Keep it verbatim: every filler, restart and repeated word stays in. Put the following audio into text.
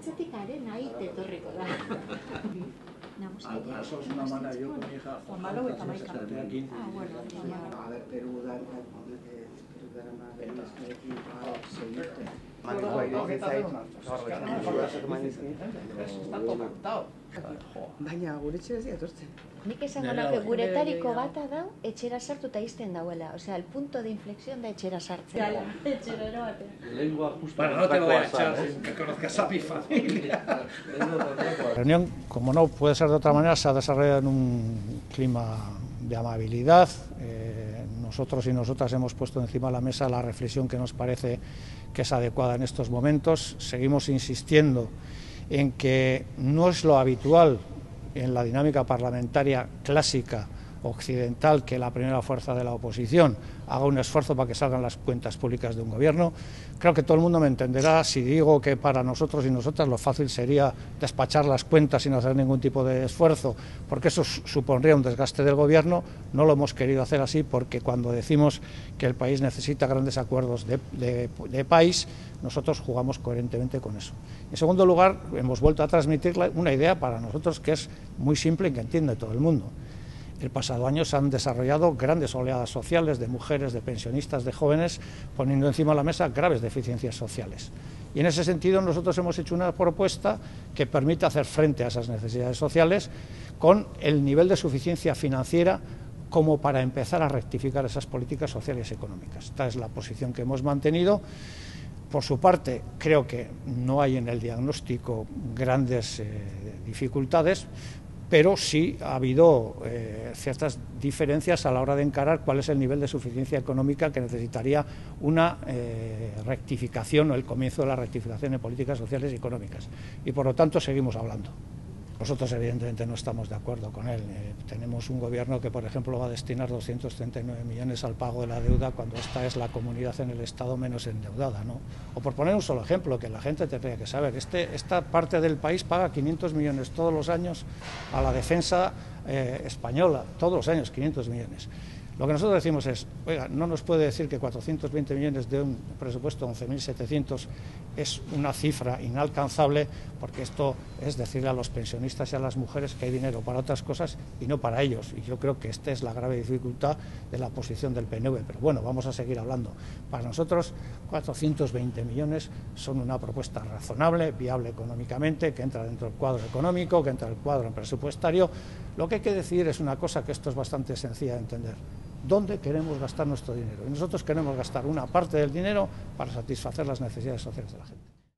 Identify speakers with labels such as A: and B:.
A: atzetik arena ite etorriko da.
B: Al sos una mala yo con mi hija.
C: Juan Malo eta Maika.
A: Ah, bueno,
D: A ver, Perú da Perú da más de las que aquí para seguir. Baina gure etxera ez etortzen.
A: Nik esango nuke guretariko bata da etxera sartu eta izten dauela. Osea, el punto de inflexión da etxera sartzen.
C: Etxera eroate.
E: Lengua justo.
B: Bueno, no te voy a echar sin que conozcas a mi familia.
F: La reunión, como no puede ser de otra manera, se ha desarrollado en un clima de amabilidad. Eh, nosotros y nosotras hemos puesto encima de la mesa la reflexión que nos parece que es adecuada en estos momentos. Seguimos insistiendo en que no es lo habitual en la dinámica parlamentaria clásica occidental que la primera fuerza de la oposición haga un esfuerzo para que salgan las cuentas públicas de un gobierno. Creo que todo el mundo me entenderá si digo que para nosotros y nosotras lo fácil sería despachar las cuentas sin hacer ningún tipo de esfuerzo, porque eso supondría un desgaste del gobierno. No lo hemos querido hacer así porque cuando decimos que el país necesita grandes acuerdos de, de, de país, nosotros jugamos coherentemente con eso. En segundo lugar, hemos vuelto a transmitir una idea para nosotros que es muy simple y que entiende todo el mundo. El pasado año se han desarrollado grandes oleadas sociales de mujeres, de pensionistas, de jóvenes, poniendo encima de la mesa graves deficiencias sociales. Y en ese sentido nosotros hemos hecho una propuesta que permite hacer frente a esas necesidades sociales con el nivel de suficiencia financiera como para empezar a rectificar esas políticas sociales y económicas. Esta es la posición que hemos mantenido. Por su parte, creo que no hay en el diagnóstico grandes eh, dificultades, pero sí ha habido eh, ciertas diferencias a la hora de encarar cuál es el nivel de suficiencia económica que necesitaría una eh, rectificación o el comienzo de la rectificación en políticas sociales y económicas. Y por lo tanto seguimos hablando. Nosotros evidentemente no estamos de acuerdo con él. Eh, tenemos un gobierno que, por ejemplo, va a destinar doscientos treinta y nueve millones al pago de la deuda cuando esta es la comunidad en el Estado menos endeudada, ¿no? O por poner un solo ejemplo, que la gente tendría que saber, este, esta parte del país paga quinientos millones todos los años a la defensa eh, española, todos los años quinientos millones. Lo que nosotros decimos es, oiga, no nos puede decir que cuatrocientos veinte millones de un presupuesto de once mil setecientos es una cifra inalcanzable, porque esto es decirle a los pensionistas y a las mujeres que hay dinero para otras cosas y no para ellos. Y yo creo que esta es la grave dificultad de la posición del P N V. Pero bueno, vamos a seguir hablando. Para nosotros, cuatrocientos veinte millones son una propuesta razonable, viable económicamente, que entra dentro del cuadro económico, que entra en el cuadro presupuestario. Lo que hay que decir es una cosa que esto es bastante sencilla de entender. ¿Dónde queremos gastar nuestro dinero? Y nosotros queremos gastar una parte del dinero para satisfacer las necesidades sociales de la gente.